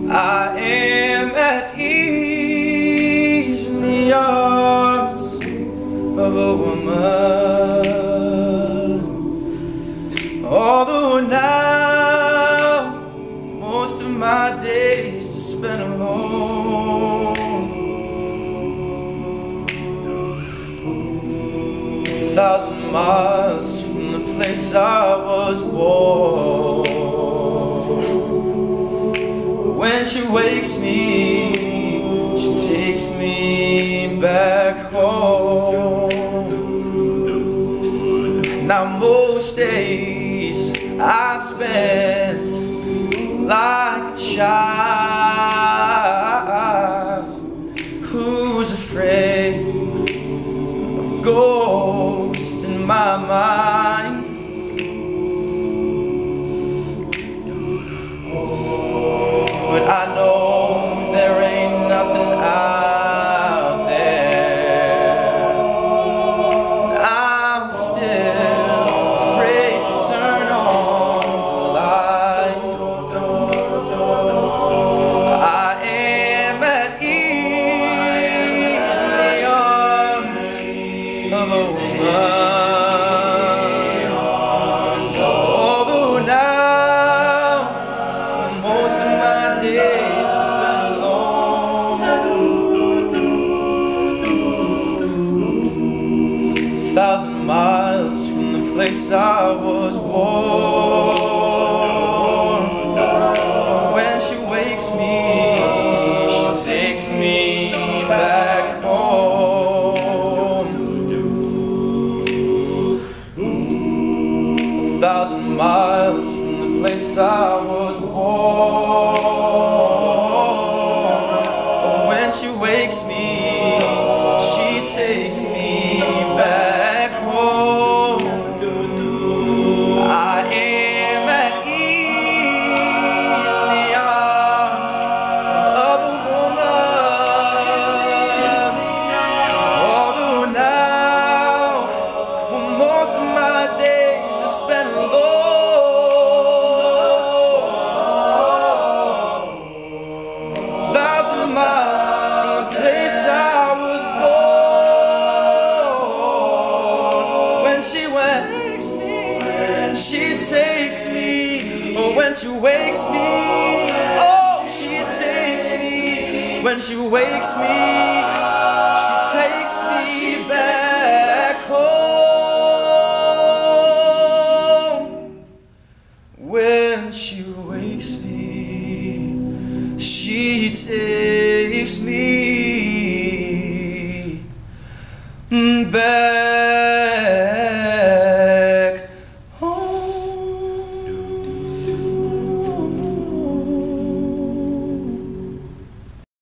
I am at ease in the arms of a woman. Although now most of my days are spent alone, 1,000 miles from the place I was born. When she wakes me, she takes me back home. Now most days I spent like a child who's afraid of ghosts in my mind. But I know there ain't nothing out there. I'm still afraid to turn on the light. I am at ease in the arms of a woman. Although now most of my days are spent alone, 1,000 miles from the place I was born. When she wakes me, she takes me back home. 1,000 miles from the place I was born. When she wakes me, she takes me back home. I am at ease in the arms of a woman. Although now most of my days are spent alone, 1,000 miles from the place I was born. When she wakes me, she takes me. Oh, when she wakes me, oh, she takes me. When she wakes me, she takes me back home. When she wakes me, she takes me back.